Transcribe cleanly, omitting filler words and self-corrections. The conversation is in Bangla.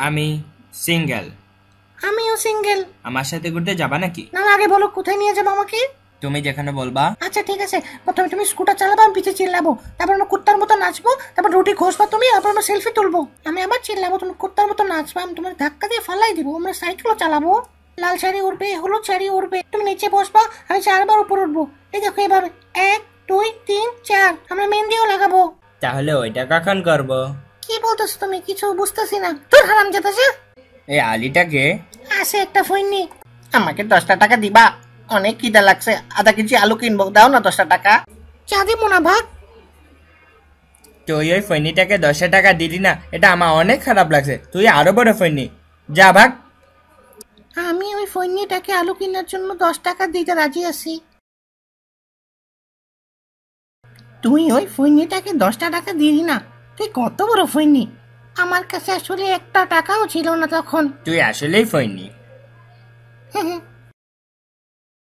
আমি সিঙ্গেল। আমিও সিঙ্গেল। আমার সাথে ঘুরতে যাবা নাকি? না আগে বলো কোথায় নিয়ে যাবো আমাকে। তুমি যেখানে বলবা। আচ্ছা ঠিক আছে, প্রথমে তুমি স্কুটার চালাবো, আমি পিছিয়ে চিল্লাবো, তারপর আমরা কুত্তার মতো নাচবো, তারপর রুটি ঘষবা তুমি, তারপর আমরা সেলফি তুলবো। আমি আবার চিল্লাবো, তুমি কুত্তার মতো নাচবা, আমি তোমার ধাক্কা দিয়ে ফালাই দিব। আমরা সাইকেলও চালাবো, লাল শাড়ি উঠবে, হলুদ শাড়ি উঠবে, তুমি নিচে বসবা, আমি 4 বার উপর উঠবো। এই দেখো এভাবে 1 2 3 4, আমরা মেহেন্দিও লাগাবো। তাহলে ওইটা কখন করবো? কি বলতেছো তুমি? কিছু বুঝতেছি না। তোর হারাম যেতেছে। এই আলিটাকে। আসে একটা ফইনি। আমাকে 10টা টাকা দিবা? অনেক খিদা লাগছে, আধা কেজি আলু কিনবো, দাও না 10টা টাকা। চা দিব না ভাগ। তুই ওই ফৈনিটাকে 10 টাকা দিলি না, এটা আমার অনেক খারাপ লাগছে। তুই আরো বড় ফৈনি, যা ভাগ। আমি ওই ফৈনিটাকে আলু কেনার জন্য 10 টাকা দিতে রাজি আছি। তুই ওই ফৈনিটাকে 10টা টাকা দিলি না? তুই কত বড় ফৈনি! আমার কাছে আসলে একটা টাকাও ছিল না তখন। তুই আসলেই ফৈনি।